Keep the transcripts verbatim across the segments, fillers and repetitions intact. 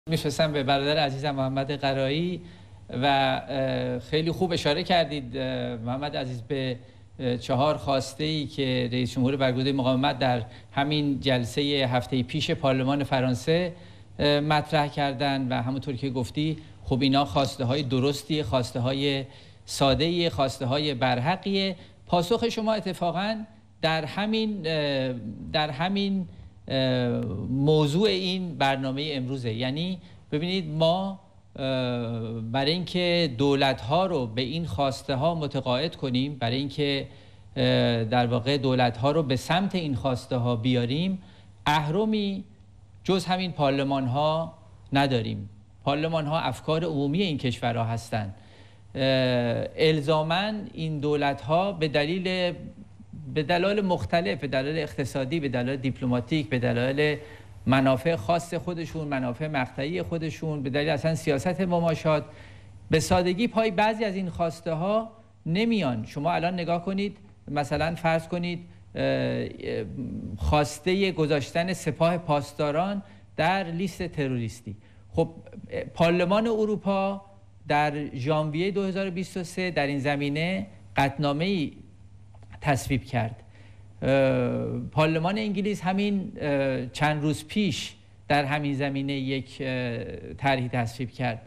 میفرستم به برادر عزیزم محمد قرایی و خیلی خوب اشاره کردید محمد عزیز به چهار خواسته ای که رئیس جمهور برگزیده مقاومت در همین جلسه هفته پیش پارلمان فرانسه مطرح کردن و همونطور که گفتی خب اینا خواسته های درستی، خواسته های ساده، خواسته های برحقیه. پاسخ شما اتفاقا در همین در همین موضوع این برنامه امروزه. یعنی ببینید ما برای اینکه دولت‌ها رو به این خواسته ها متقاعد کنیم، برای اینکه در واقع دولت‌ها رو به سمت این خواسته ها بیاریم، اهرمی جز همین پارلمان ها نداریم. پارلمان ها افکار عمومی این کشورها هستند. الزاماً این دولت ها به دلیل به دلایل مختلف، به دلایل اقتصادی، به دلایل دیپلماتیک، به دلایل منافع خاص خودشون، منافع مقطعی خودشون، به دلیل اصلا سیاست مماشات، به سادگی پای بعضی از این خواسته ها نمیان. شما الان نگاه کنید، مثلا فرض کنید خواسته گذاشتن سپاه پاسداران در لیست تروریستی. خب پارلمان اروپا در ژانویه دو هزار و بیست و سه در این زمینه قطعنامه‌ای تصویب کرد. پارلمان انگلیس همین چند روز پیش در همین زمینه یک طرحی تصویب کرد.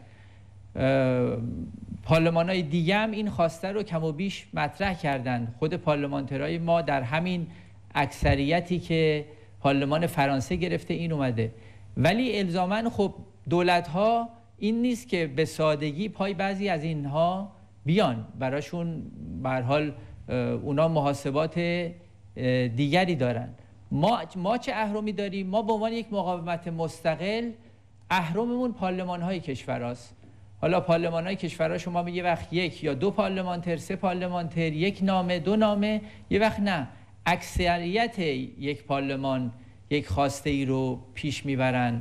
پارلمان‌های دیگه هم این خواسته رو کم و بیش مطرح کردند. خود پارلمانترهای ما در همین اکثریتی که پارلمان فرانسه گرفته این اومده. ولی الزاماً خب دولت‌ها این نیست که به سادگی پای بعضی از اینها بیان، براشون به هر حال اونا محاسبات دیگری دارن. ما ما چه اهرمی داریم؟ ما به عنوان یک مقاومت مستقل اهرممون پارلمان‌های کشوراست. حالا پارلمان‌های کشورها شما میگه وقت یک یا دو پارلمانتر، سه پارلمانتر، یک نامه، دو نامه، یه وقت نه اکثریت یک پارلمان یک خواسته ای رو پیش میبرن،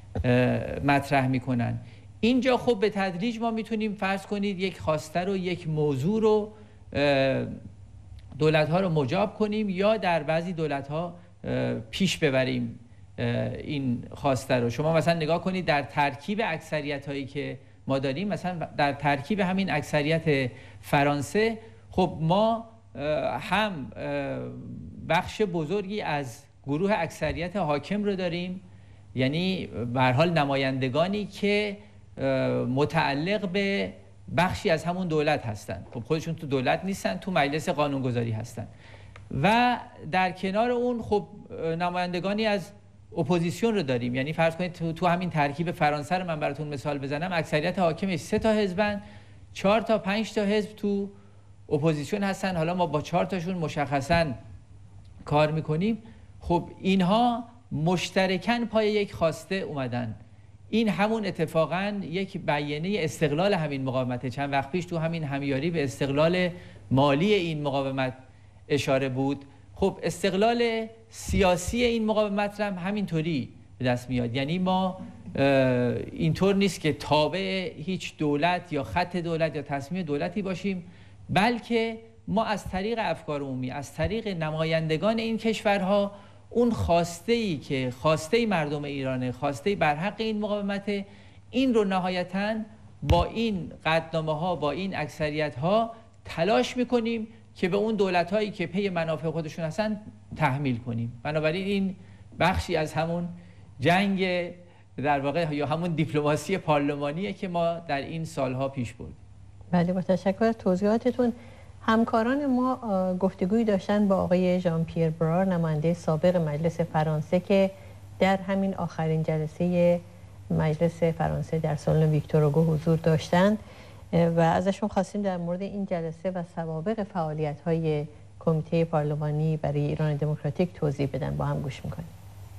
مطرح میکنن. اینجا خب به تدریج ما میتونیم فرض کنید یک خواسته رو، یک موضوع رو دولت‌ها رو مجاب کنیم یا در بعضی دولت‌ها پیش ببریم این خواسته رو. شما مثلا نگاه کنید در ترکیب اکثریت‌هایی که ما داریم، مثلا در ترکیب همین اکثریت فرانسه، خب ما هم بخش بزرگی از گروه اکثریت حاکم رو داریم، یعنی به هر حال نمایندگانی که متعلق به بخشی از همون دولت هستن. خب خودشون تو دولت نیستن، تو مجلس قانونگذاری هستن. و در کنار اون خب نمایندگانی از اپوزیسیون رو داریم. یعنی فرض کنید تو, تو همین ترکیب فرانسه رو من براتون مثال بزنم، اکثریت حاکمش سه تا حزبن، چهار تا پنج تا حزب تو اپوزیسیون هستن. حالا ما با چهار تاشون مشخصاً کار میکنیم. خب اینها مشترکاً پای یک خواسته اومدن. این همون اتفاقاً یک بیانیه استقلال همین مقاومت. چند وقت پیش تو همین همیاری به استقلال مالی این مقاومت اشاره بود. خب استقلال سیاسی این مقاومت هم همینطوری به دست میاد. یعنی ما اینطور نیست که تابع هیچ دولت یا خط دولت یا تصمیم دولتی باشیم، بلکه ما از طریق افکار عمومی، از طریق نمایندگان این کشورها، اون خواسته‌ای که خواسته مردم ایرانه، خواسته برحق این مقاومت، این رو نهایتاً با این قطعنامه‌ها، با این اکثریت‌ها تلاش می‌کنیم که به اون دولت‌هایی که پی منافع خودشون هستن تحمیل کنیم. بنابراین این بخشی از همون جنگ در واقع یا همون دیپلماسی پارلمانیه که ما در این سالها پیش بردیم. بله، با تشکر از توضیحاتتون. همکاران ما گفتگویی داشتن با آقای ژان پیر برار، نماینده سابق مجلس فرانسه، که در همین آخرین جلسه مجلس فرانسه در سالن ویکتور هوگو حضور داشتند و ازشون خواستیم در مورد این جلسه و سوابق فعالیت‌های کمیته پارلمانی برای ایران دموکراتیک توضیح بدن. با هم گوش می‌کنیم.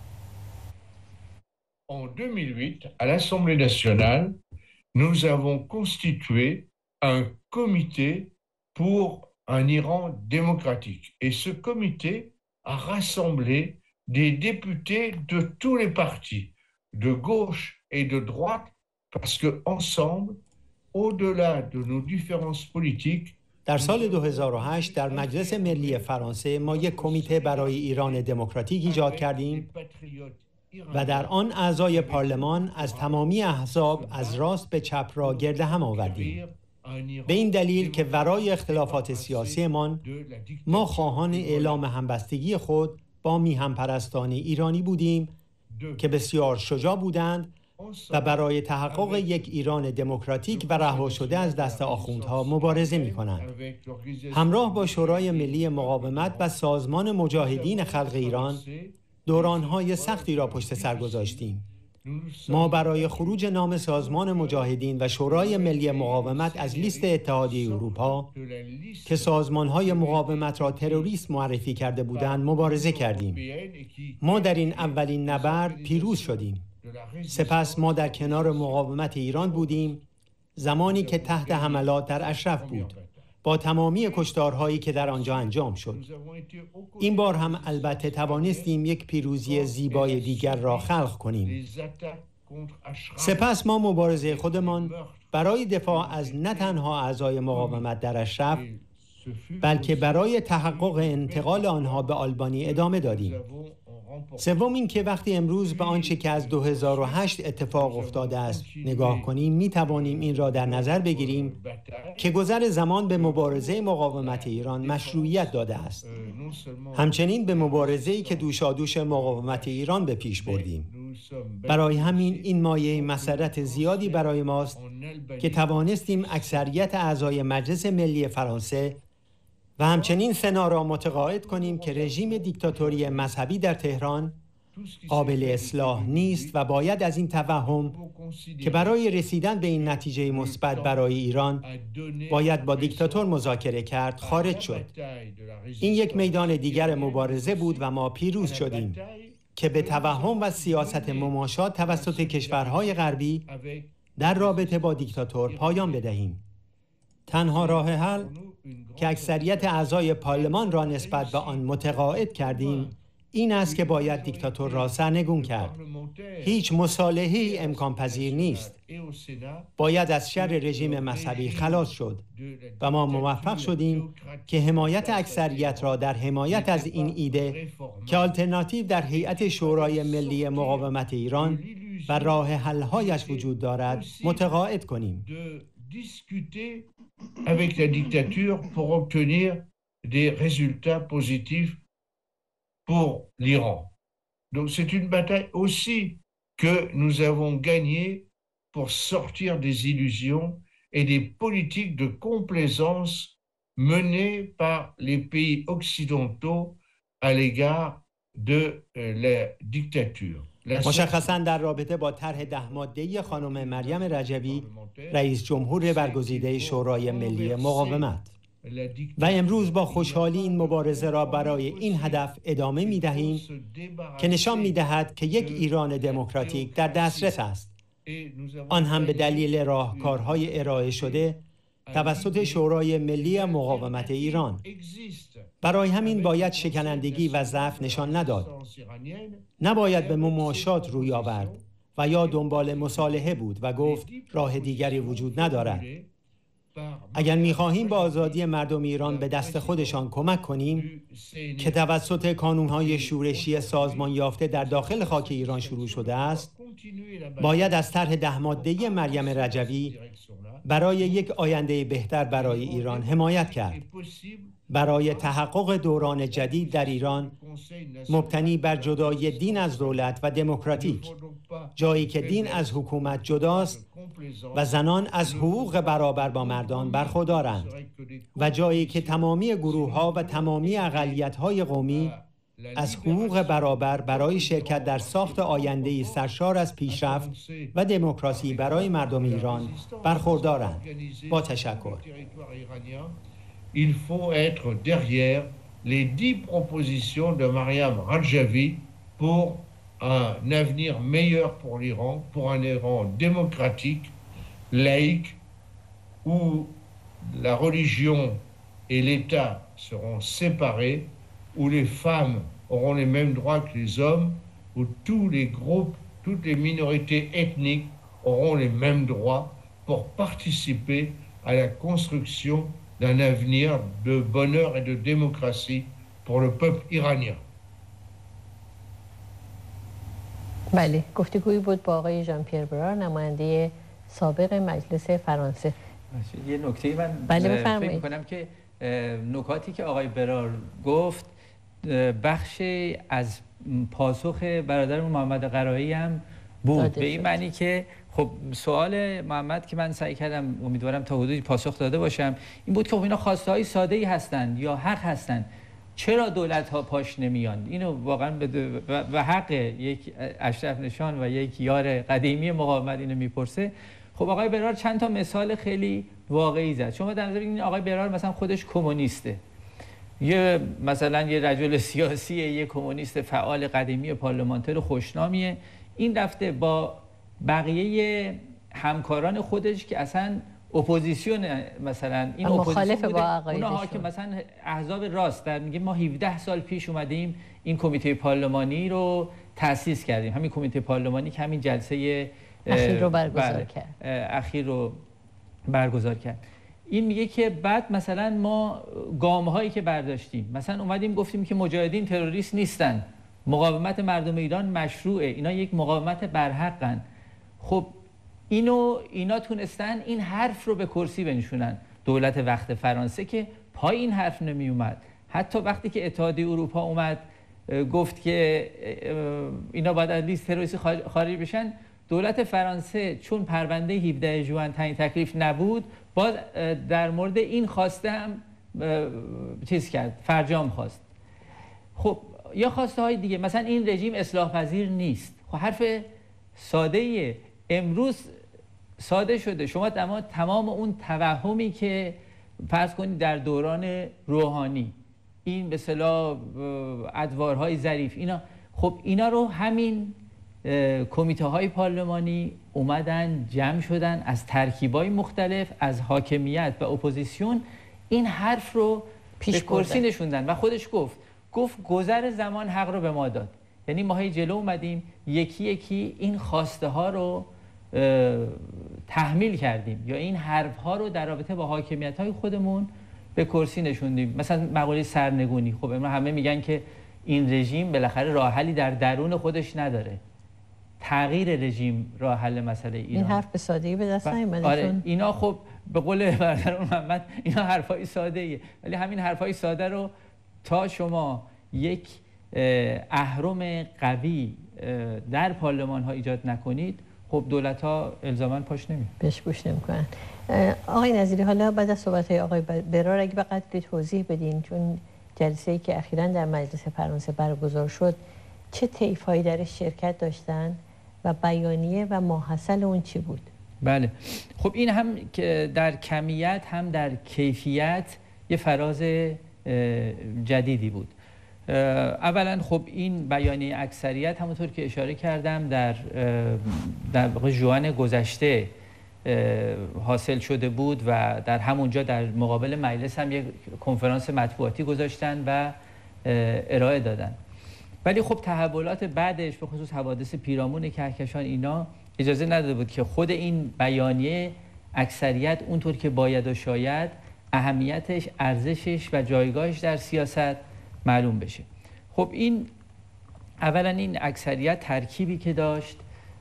En deux mille huit, à l'Assemblée nationale, nous avons constitué un comité pour un Iran démocratique. Et ce comité a rassemblé des députés de tous les partis, de gauche et de droite, parce qu'ensemble, au-delà de nos différences politiques, در سال دو هزار و هشت در مجلس ملی فرانسه ما یک کمیته برای ایران دموکراتیک ایجاد کردیم و در آن اعضای پارلمان از تمامی احزاب از راست به چپ را گرد هم آوردیم. به این دلیل که ورای اختلافات سیاسیمان ما خواهان اعلام همبستگی خود با میهم پرستان ایرانی بودیم که بسیار شجاع بودند و برای تحقق یک ایران دموکراتیک و رها شده از دست آخوندها مبارزه می کنند. همراه با شورای ملی مقاومت و سازمان مجاهدین خلق ایران دورانهای سختی را پشت سر گذاشتیم. ما برای خروج نام سازمان مجاهدین و شورای ملی مقاومت از لیست اتحادیه اروپا که سازمانهای مقاومت را تروریست معرفی کرده بودند مبارزه کردیم. ما در این اولین نبرد پیروز شدیم. سپس ما در کنار مقاومت ایران بودیم زمانی که تحت حملات در اشرف بود با تمامی کشتارهایی که در آنجا انجام شد. این بار هم البته توانستیم یک پیروزی زیبای دیگر را خلق کنیم. سپس ما مبارزه خودمان برای دفاع از نه تنها اعضای مقاومت در اشرف بلکه برای تحقق انتقال آنها به آلبانی ادامه دادیم. سوم این که وقتی امروز به آنچه که از دو هزار و هشت اتفاق افتاده است نگاه کنیم می توانیم این را در نظر بگیریم که گذر زمان به مبارزه مقاومت ایران مشروعیت داده است. همچنین به مبارزه‌ای که دوشادوش مقاومت ایران به پیش بردیم. برای همین این مایه مسرت زیادی برای ماست که توانستیم اکثریت اعضای مجلس ملی فرانسه و همچنین سنا را متقاعد کنیم که رژیم دیکتاتوری مذهبی در تهران قابل اصلاح نیست و باید از این توهم که برای رسیدن به این نتیجه مثبت برای ایران باید با دیکتاتور مذاکره کرد خارج شد. این یک میدان دیگر مبارزه بود و ما پیروز شدیم که به توهم و سیاست مماشات توسط کشورهای غربی در رابطه با دیکتاتور پایان بدهیم. تنها راه حل که اکثریت اعضای پارلمان را نسبت به آن متقاعد کردیم این است که باید دیکتاتور را سرنگون کرد. هیچ مصالحه‌ای امکان پذیر نیست. باید از شر رژیم مذهبی خلاص شد و ما موفق شدیم که حمایت اکثریت را در حمایت از این ایده که آلترناتیو در هیئت شورای ملی مقاومت ایران و راه حل‌هایش وجود دارد متقاعد کنیم. avec la dictature pour obtenir des résultats positifs pour l'Iran. Donc c'est une bataille aussi que nous avons gagnée pour sortir des illusions et des politiques de complaisance menées par les pays occidentaux à l'égard de la dictature. مشخصاً در رابطه با طرح ده ماده‌ای خانم مریم رجوی رئیس جمهور برگزیده شورای ملی مقاومت و امروز با خوشحالی این مبارزه را برای این هدف ادامه می‌دهیم که نشان می‌دهد که یک ایران دموکراتیک در دسترس است، آن هم به دلیل راهکارهای ارائه شده توسط شورای ملی مقاومت ایران. برای همین باید شکنندگی و ضعف نشان نداد. نباید به مماشات روی آورد و یا دنبال مصالحه بود و گفت راه دیگری وجود ندارد. اگر می‌خواهیم با آزادی مردم ایران به دست خودشان کمک کنیم که توسط کانون‌های شورشی سازمان یافته در داخل خاک ایران شروع شده است، باید از طرح ده ماده‌ای مریم رجوی برای یک آینده بهتر برای ایران حمایت کرد. برای تحقق دوران جدید در ایران مبتنی بر جدایی دین از دولت و دموکراتیک، جایی که دین از حکومت جداست و زنان از حقوق برابر با مردان برخوردارند و جایی که تمامی گروه‌ها و تمامی اقلیت‌های قومی از حقوق برابر برای شرکت در ساخت آینده‌ای سرشار از پیشرفت و دموکراسی برای مردم ایران برخوردارند. با تشکر. Il faut être derrière les dix propositions de Mariam Rajavi pour un avenir meilleur pour l'Iran, pour un Iran démocratique, laïque, où la religion et l'État seront séparés, où les femmes auront les mêmes droits que les hommes, où tous les groupes, toutes les minorités ethniques auront les mêmes droits pour participer à la construction d'un avenir de bonheur et de démocratie pour le peuple iranien. بله، گفتگویی بود با آقای ژان پیر برار، نماینده سابق مجلس فرانسه. یه نکته من بله فکر می‌کنم که نکاتی که آقای برار گفت بخش از پاسخ برادرمون محمد قرایی هم بود، به این معنی که خب سوال محمد که من سعی کردم امیدوارم تا حدودی پاسخ داده باشم این بود که خب اینا خواسته های ساده ای هستند یا حق هستند، چرا دولت ها پاش نمیان؟ اینو واقعا و حق یک اشرف نشان و یک یار قدیمی مقاومت اینو میپرسه. خب آقای برار چند تا مثال خیلی واقعی زد. شما در نظر بگیرید آقای برار مثلا خودش کمونیسته، یه مثلا یه رجل سیاسیه، یه کمونیست فعال قدیمی پارلمانتر خوشنامیه، این رفته با بقیه همکاران خودش که اصلا اپوزیسیون، مثلا این مخالف با عقایدشون، اونها که مثلا احزاب راست در میگه ما هفده سال پیش اومدیم این کمیته پارلمانی رو تأسیس کردیم، همین کمیته پارلمانی که همین جلسه اخیر رو برگزار کرد اخیر رو برگزار کرد این میگه که بعد مثلا ما گام هایی که برداشتیم، مثلا اومدیم گفتیم که مجاهدین تروریست نیستن، مقاومت مردم ایران مشروعه، اینا یک مقاومت برحقن. خب اینو اینا تونستن این حرف رو به کرسی بنشونن. دولت وقت فرانسه که پای این حرف نمی اومد، حتی وقتی که اتحادیه اروپا اومد گفت که اینا باید از لیست تروریستی خارج بشن، دولت فرانسه چون پرونده هفده ژوئن تعیین تکلیف نبود باز در مورد این خواسته هم چیز کرد، فرجام خواست. خب یا خواسته های دیگه، مثلا این رژیم اصلاح پذیر نیست. خب حرف ساده ایه. امروز ساده شده، شما تمام اون توهمی که فرض کنید در دوران روحانی این به اصطلاح ادوارهای ظریف اینا، خب اینا رو همین کمیته های پارلمانی اومدن جمع شدن از ترکیبای مختلف از حاکمیت و اپوزیسیون این حرف رو پیش کرسی نشوندن و خودش گفت گفت گذر زمان حق رو به ما داد. یعنی ما هی جلو اومدیم یکی یکی این خواسته ها رو تحمیل کردیم یا این حرف ها رو در رابطه با حاکمیت های خودمون به کرسی نشوندیم. مثلا مقوله سرنگونی، خب امروز همه میگن که این رژیم بالاخره راه حلی در درون خودش نداره، تغییر رژیم راه حل مسئله ایران. این حرف به سادگی به دست نیومده. آره اینا خب به قول برادر محمد اینا حرفای ساده ایه، ولی همین حرفای ساده رو تا شما یک اهرم قوی در پارلمان ها ایجاد نکنید خب دولت ها الزاما پاش نمیاد، بهش گوش نمیکنن. آقای نظیری، حالا بعد از صحبت های آقای برار اگه بقدر توضیح بدین، چون جلسه‌ای که اخیراً در مجلس فرانسه برگزار شد چه طیف‌هایی درش شرکت داشتن و بیانیه و ماحصل اون چی بود؟ بله خب این هم که در کمیت هم در کیفیت یه فراز جدیدی بود. اولا خب این بیانیه اکثریت همونطور که اشاره کردم در در واقع ژوئن گذشته حاصل شده بود و در همونجا در مقابل مجلس هم یک کنفرانس مطبوعاتی گذاشتن و ارائه دادن. ولی خب تحولات بعدش به خصوص حوادث پیرامون کهکشان اینا اجازه نداده بود که خود این بیانیه اکثریت اونطور که باید و شاید اهمیتش، ارزشش و جایگاهش در سیاست معلوم بشه. خب این اولا این اکثریت ترکیبی که داشت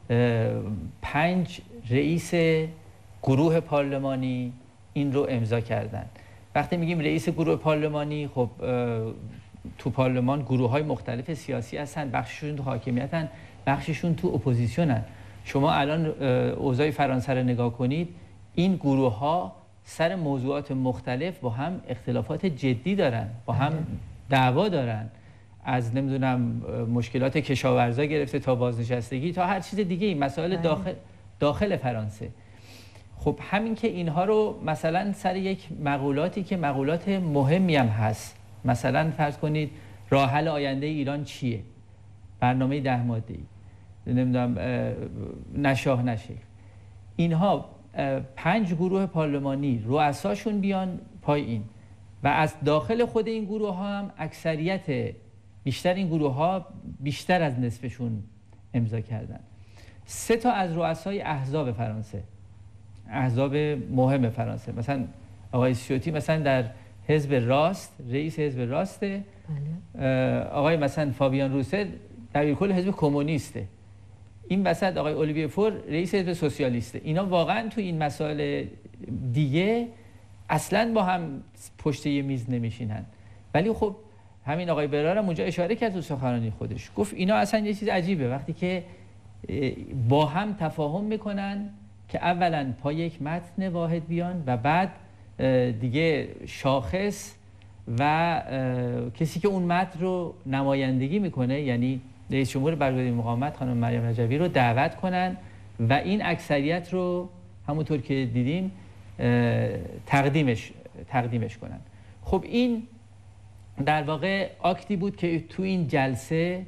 پنج رئیس گروه پارلمانی این رو امضا کردن. وقتی میگیم رئیس گروه پارلمانی خب تو پارلمان گروه های مختلف سیاسی هستن، بخششون تو حاکمیتن، بخششون تو اپوزیسیونن. شما الان اوضاع فرانسه رو نگاه کنید، این گروه ها سر موضوعات مختلف با هم اختلافات جدی دارن، با هم دعوا دارن، از نمیدونم مشکلات کشاورزا گرفته تا بازنشستگی تا هر چیز دیگه، مسائل داخل داخل فرانسه. خب همین که اینها رو مثلا سر یک مقولاتی که مقولات مهمی هم هست، مثلا فرض کنید راه حل آینده ایران چیه، برنامه ده ماده‌ای، نمیدونم نشاه نشه، اینها پنج گروه پارلمانی رؤساشون بیان پای این و از داخل خود این گروه ها هم اکثریت بیشتر این گروه ها بیشتر از نصفشون امضا کردن. سه تا از رؤسای احزاب فرانسه، احزاب مهم فرانسه، مثلا آقای سیوطی مثلا در حزب راست رئیس حزب راسته، آقای مثلا فابیان روسه دبیرکل حزب کمونیسته. این وسط آقای اولیویه فور رئیس حزب سوسیالیسته. اینا واقعا تو این مسائل دیگه اصلا با هم پشت یه میز نمیشینن. ولی خب همین آقای برار هم اونجا اشاره کرد تو سخنرانی خودش، گفت اینا اصلا یه چیز عجیبه وقتی که با هم تفاهم میکنن که اولا پای یک متن واحد بیان و بعد دیگه شاخص و کسی که اون متن رو نمایندگی میکنه، یعنی رئیس جمهور برگزیده مقاومت خانم مریم رجوی رو دعوت کنن و این اکثریت رو همونطور که دیدیم تقدیمش تقدیمش کنن. خب این در واقع آکتی بود که تو این جلسه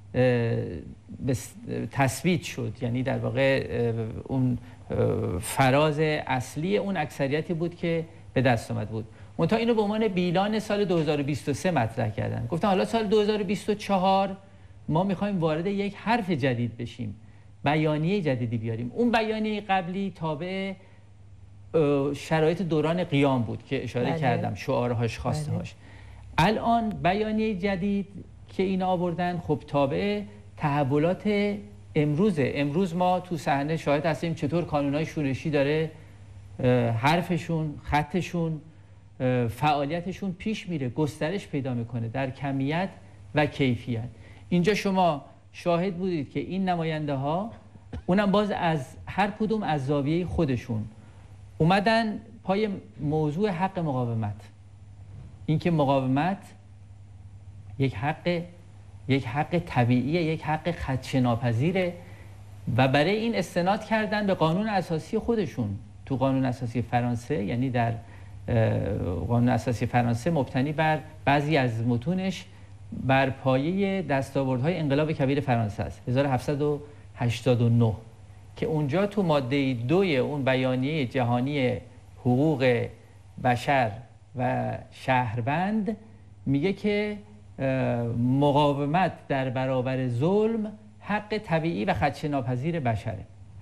تثبیت شد، یعنی در واقع اون فراز اصلی اون اکثریتی بود که به دست آمد بود. منتها اینو به عنوان بیلان سال دو هزار و بیست و سه مطرح کردن. گفتن حالا سال دو هزار و بیست و چهار ما میخوایم وارد یک حرف جدید بشیم، بیانیه جدیدی بیاریم. اون بیانیه قبلی تابع شرایط دوران قیام بود که اشاره بله. کردم، شعارهاش، خواسته هاش. بله. الان بیانیه جدید که اینا آوردن خب تابع تحولات امروزه. امروز ما تو صحنه شاهد هستیم چطور کانونهای شورشی داره حرفشون، خطشون، فعالیتشون پیش میره، گسترش پیدا میکنه در کمیت و کیفیت. اینجا شما شاهد بودید که این نماینده ها اونم باز از هر کدوم از زاویه خودشون اومدن پای موضوع حق مقاومت، اینکه مقاومت یک حق یک حق طبیعیه، یک حق خدشه‌ناپذیره و برای این استناد کردن به قانون اساسی خودشون. تو قانون اساسی فرانسه، یعنی در قانون اساسی فرانسه مبتنی بر بعضی از متونش بر پایه دستاوردهای انقلاب کبیر فرانسه است، هزار و هفتصد و هشتاد و نه، که اونجا تو ماده دوی اون بیانیه جهانی حقوق بشر و شهروند میگه که مقاومت در برابر ظلم حق طبیعی و خدشه‌ناپذیر بشره.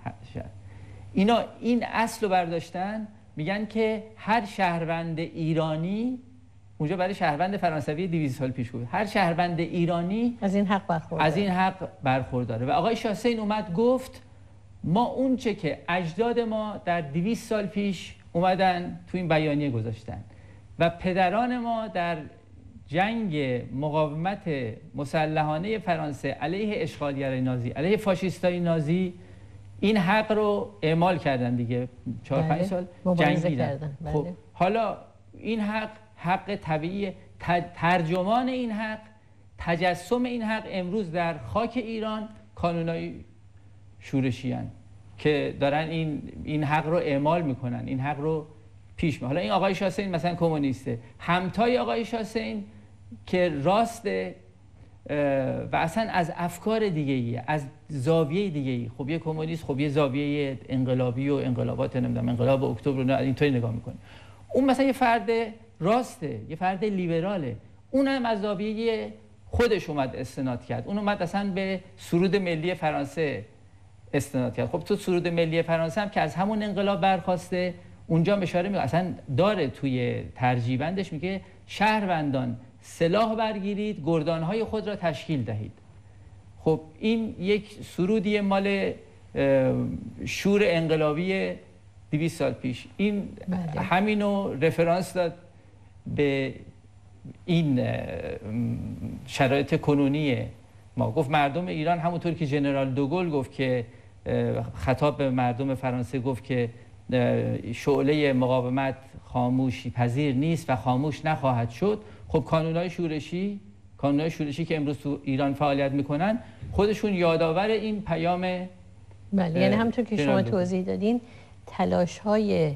اینا این اصل رو برداشتن، میگن که هر شهروند ایرانی، اونجا برای شهروند فرانسوی دویست سال پیش بود، هر شهروند ایرانی از این حق برخورداره. از این حق برخورداره. و آقای شاه حسین اومد گفت ما اون چه که اجداد ما در دویست سال پیش اومدن تو این بیانیه گذاشتن و پدران ما در جنگ مقاومت مسلحانه فرانسه علیه اشغالگرای نازی، علیه فاشیستای نازی، این حق رو اعمال کردن دیگه، چهار پنج سال جنگیدن. بله. خب حالا این حق حق طبیعی، ترجمان این حق، تجسم این حق امروز در خاک ایران کانونای شورشی هستند که دارن این این حق رو اعمال میکنن، این حق رو پیش میبرن. حالا این آقای شاه حسین مثلا کمونیسته، همتای آقای شاه حسین که راسته و اصلا از افکار دیگه ایه، از زاویه دیگه ای. خب یه کمونیست خب یه زاویه انقلابی و انقلابات نمیدونم انقلاب اکتبر رو اینطوری نگاه میکنه. اون مثلا یه فرد راسته، یه فرد لیبراله، اونم از زاویه خودش اومد استناد کرد. اون اومد اصلا به سرود ملی فرانسه استناد کرد. خب تو سرود ملی فرانسه هم که از همون انقلاب برخواسته، اونجا اشاره میگه اصلا داره توی ترجیبندش میگه شهروندان سلاح برگیرید، گردانهای خود را تشکیل دهید. خب این یک سرودی مال شور انقلابی دویست سال پیش. این بله. همینو رفرانس داد به این شرایط کنونی ما. گفت مردم ایران همونطور که ژنرال دوگل گفت که خطاب به مردم فرانسه گفت که شعله مقاومت خاموشی پذیر نیست و خاموش نخواهد شد. خب کانونهای شورشی کانونهای شورشی که امروز تو ایران فعالیت میکنن خودشون یادآور این پیام. بله، یعنی همونطور که شما توضیح دادین تلاش‌های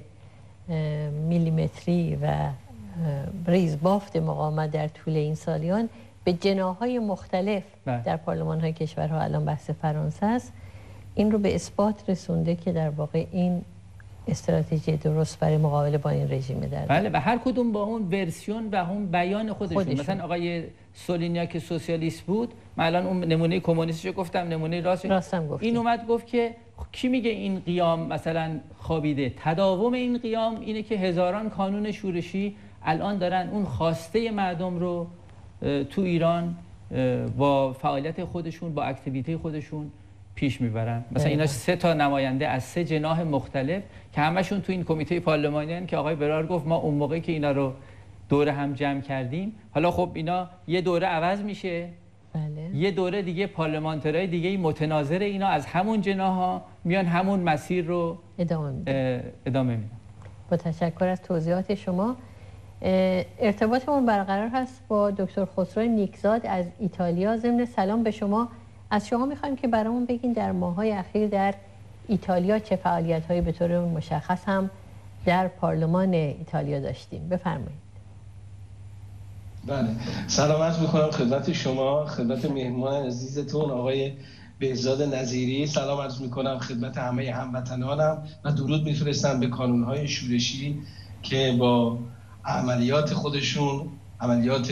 میلیمتری و ریزبافت مقاومت در طول این سالیان به جناح‌های مختلف بله. در پارلمان‌های کشورها، الان بحث فرانسه است، این رو به اثبات رسونده که در واقع این استراتژی درست برای مقابله با این رژیم در بله و هر کدوم با اون ورسیون و اون بیان خودشون. خودشون. مثلا آقای سولینیا که سوسیالیست بود، من الان اون نمونه کمونیستشو گفتم، نمونه راست راستم گفتیم. این اومد گفت که کی میگه این قیام مثلا خوابیده؟ تداوم این قیام اینه که هزاران کانون شورشی الان دارن اون خواسته مردم رو تو ایران با فعالیت خودشون، با اکتیویته خودشون پیش میبرن. مثلا اینا سه تا نماینده از سه جناح مختلف که همشون تو این کمیته پارلمانی هستن که آقای برار گفت ما اون موقعی که اینا رو دوره هم جمع کردیم، حالا خب اینا یه دوره عوض میشه، بله. یه دوره دیگه پارلمانترهای دیگه متناظر اینا از همون جناح‌ها میان همون مسیر رو ادامه میدن. ادامه میدن. با تشکر از توضیحات شما. ارتباطمون برقرار هست با دکتر خسرو نیکزاد از ایتالیا. ضمن سلام به شما، از شما میخوایم که برامون بگین در ماه‌های اخیر در ایتالیا چه فعالیت‌هایی به طور مشخص هم در پارلمان ایتالیا داشتیم. بفرمایید. بله، سلام عرض میکنم خدمت شما، خدمت مهمان عزیزتون آقای بهزاد نظیری. سلام عرض میکنم خدمت همه هموطنانم و درود میفرستم به کانونهای شورشی که با عملیات خودشون، عملیات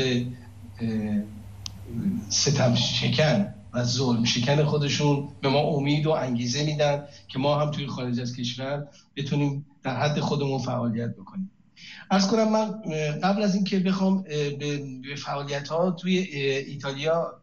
ستم شکن و ظلم شکن خودشون به ما امید و انگیزه میدن که ما هم توی خارج از کشور بتونیم در حد خودمون فعالیت بکنیم. عرض کنم من قبل از اینکه بخوام به فعالیت‌ها توی ایتالیا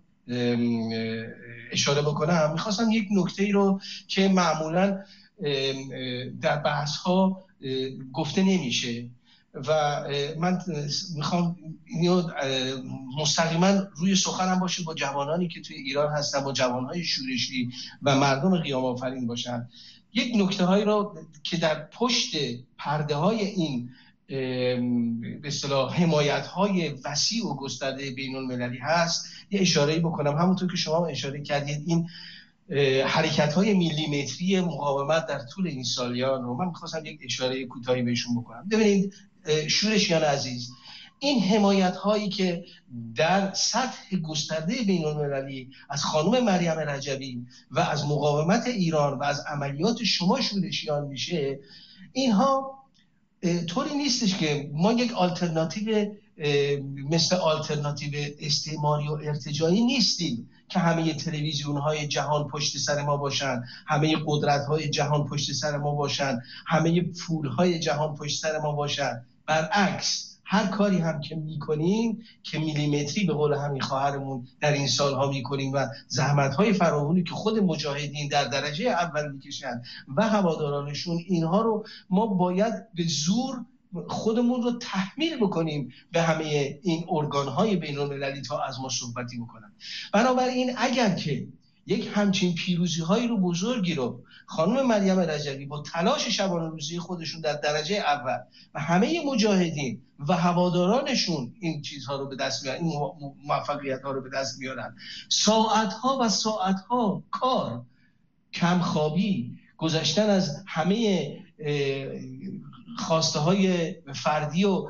اشاره بکنم، میخواستم یک نکته‌ای رو که معمولاً در بحث‌ها گفته نمیشه و من میخوام اینو مستقیما روی سخنم باشه با جوانانی که توی ایران هستن، با جوانهای شورشی و مردم قیام آفرین باشن. یک نکته هایی رو که در پشت پرده های این به اصطلاح حمایت های وسیع و گسترده بین المللی هست یه اشاره‌ای بکنم. همونطور که شما اشاره کردید این حرکت های میلیمتری مقاومت در طول این سالیان رو من میخواستم یک اشاره کوتاهی بهشون بکنم. ببینید شورشیان عزیز، این حمایت هایی که در سطح گسترده بین المللی از خانم مریم رجبی و از مقاومت ایران و از عملیات شما شورشیان میشه، اینها طوری نیستش که ما یک آلترناتیو مثل آلترناتیو استعماری و ارتجاعی نیستیم که همه تلویزیون های جهان پشت سر ما باشن، همه قدرت های جهان پشت سر ما باشن، همه پول های جهان پشت سر ما باشن. برعکس، هر کاری هم که میکنیم که میلیمتری به قول همین خواهرمون در این سالها میکنیم و زحمت‌های فراوانی که خود مجاهدین در درجه اول میکشن و هوادارانشون، اینها رو ما باید به زور خودمون رو تحمیل بکنیم به همه این ارگان‌های بین‌المللی تا از ما صحبتی بکنن. بنابراین اگر که یک همچین پیروزی‌هایی رو بزرگی رو خانم مریم رجبی با تلاش شبانه روزی خودشون در درجه اول و همه مجاهدین و هوادارانشون این چیزها رو به دست میارن، این موفقیت‌ها رو به دست میارن، ساعت‌ها و ساعت‌ها کار، کمخوابی، گذشتن از همه خواسته های فردی و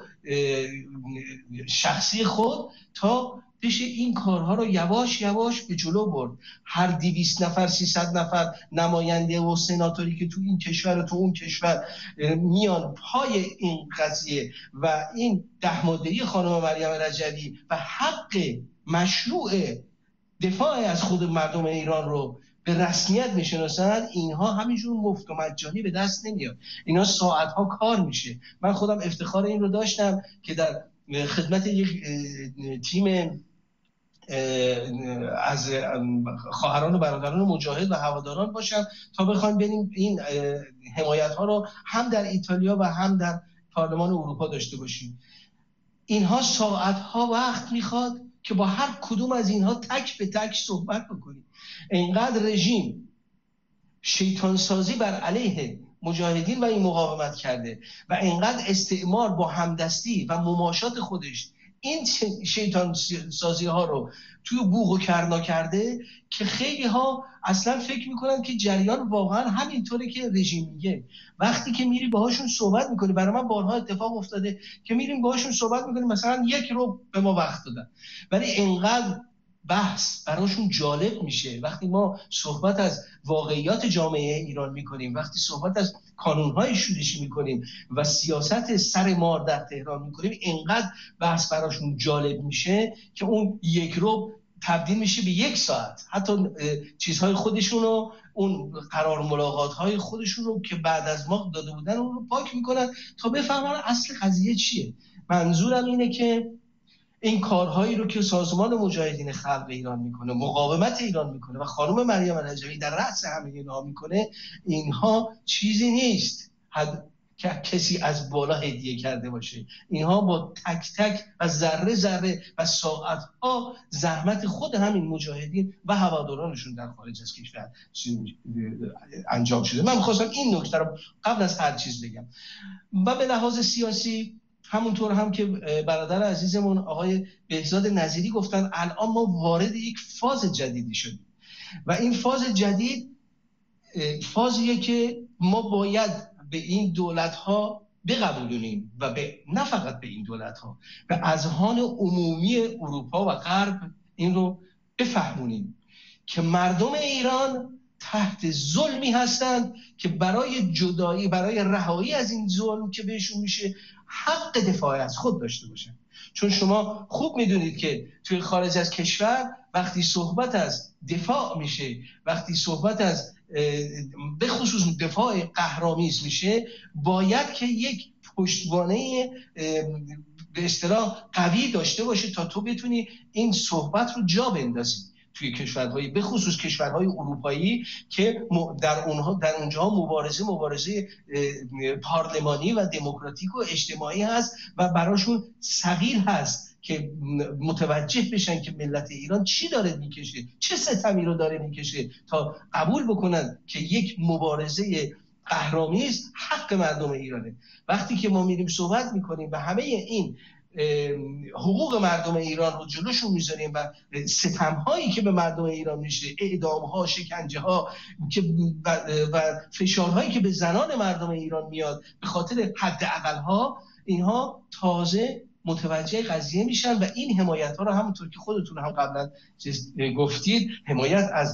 شخصی خود تا بشه این کارها رو یواش یواش به جلو برد. هر دویست نفر سیصد نفر نماینده و سناتوری که تو این کشور و تو اون کشور میان پای این قضیه و این ده ماده‌ای خانم مریم رجبی و حق مشروع دفاع از خود مردم ایران رو به رسمیت میشناسند، اینها همینجور مفت و مجانی به دست نمیاد. اینا ساعتها کار میشه. من خودم افتخار این رو داشتم که در خدمت یک تیم از خواهران و برادران مجاهد و هواداران باشم تا بخوایم بریم این حمایت ها رو هم در ایتالیا و هم در پارلمان اروپا داشته باشیم. اینها ساعتها وقت میخواد که با هر کدوم از اینها تک به تک صحبت بکنیم. اینقدر رژیم شیطان سازی بر علیه مجاهدین و این مقاومت کرده و اینقدر استعمار با همدستی و مماشات خودش این شیطان سازی ها رو توی بوق و کرنا کرده که خیلی ها اصلا فکر میکنن که جریان واقعا همینطوره که رژیم میگه. وقتی که میری باهاشون صحبت میکنی، برای من بارها اتفاق افتاده که میریم باهاشون صحبت میکنیم، مثلا یک رو به ما وقت دادن، ولی اینقدر بحث براشون جالب میشه وقتی ما صحبت از واقعیات جامعه ایران میکنیم، وقتی صحبت از کانونهای شورشی میکنیم و سیاست سر مار در تهران میکنیم، اینقدر بحث براشون جالب میشه که اون یک رو تبدیل میشه به یک ساعت. حتی چیزهای خودشون رو، اون قرار ملاقات های خودشون رو که بعد از ما داده بودن اون رو پاک میکنن تا بفهمن اصل قضیه چیه. منظورم اینه که این کارهایی رو که سازمان مجاهدین خلق ایران میکنه، مقاومت ایران میکنه و خانم مریم رجوی در رأس همه اینها میکنه، اینها چیزی نیست که کسی از بالا هدیه کرده باشه. اینها با تک تک و ذره ذره و ساعتها زحمت خود همین مجاهدین و هوادارانشون در خارج از کشور انجام شده. من می‌خواستم این نکته رو قبل از هر چیز بگم. و به لحاظ سیاسی همونطور هم که برادر عزیزمون آقای بهزاد نظیری گفتن، الان ما وارد یک فاز جدیدی شدیم و این فاز جدید فازیه که ما باید به این دولت‌ها بقبولونیم و به نه فقط به این دولت‌ها، به اذهان عمومی اروپا و غرب این رو بفهمونیم که مردم ایران تحت ظلمی هستند که برای جدایی، برای رهایی از این ظلم که بهشون میشه، حق دفاع از خود داشته باشن. چون شما خوب میدونید که توی خارج از کشور وقتی صحبت از دفاع میشه، وقتی صحبت از به خصوص دفاع قهرآمیز میشه، باید که یک پشتوانه به اصطلاح قوی داشته باشه تا تو بتونی این صحبت رو جا بندازی توی کشورهای به خصوص کشورهای اروپایی که در اونها در اونجا مبارزه مبارزه پارلمانی و دموکراتیک و اجتماعی هست و براشون صغیر هست که متوجه بشن که ملت ایران چی داره میکشه، چه ستمی رو داره میکشه تا قبول بکنن که یک مبارزه قهرآمیز حق مردم ایرانه. وقتی که ما میریم صحبت میکنیم و همه این حقوق مردم ایران رو جلوشون میذاریم و ستم‌هایی که به مردم ایران میشه، اعدام‌ها، شکنجه‌ها که و فشارهایی که به زنان مردم ایران میاد به خاطر حداقل‌ها، اینها تازه متوجه قضیه میشن و این حمایت ها رو همونطور که خودتون هم قبلا گفتید، حمایت از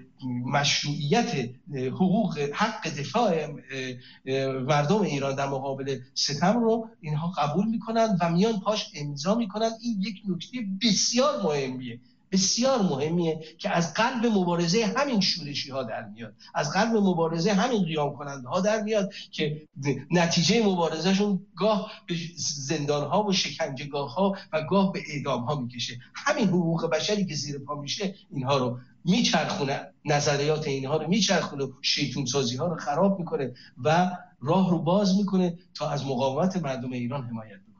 مشروعیت حقوق حق دفاع مردم ایران در مقابل ستم رو اینها قبول میکنن و میان پاش امضا میکنن. این یک نکته بسیار مهمیه، بسیار مهمیه که از قلب مبارزه همین شورشی ها در میاد، از قلب مبارزه همین قیام کننده ها در میاد که نتیجه مبارزه شون گاه به زندان ها و شکنجهگاه ها و گاه به اعدام ها میکشه. همین حقوق بشری که زیر پا میشه اینها رو میچرخونه، نظریات اینها رو میچرخونه، شیطون سازی ها رو خراب میکنه و راه رو باز میکنه تا از مقاومت مردم ایران حمایت بکنه.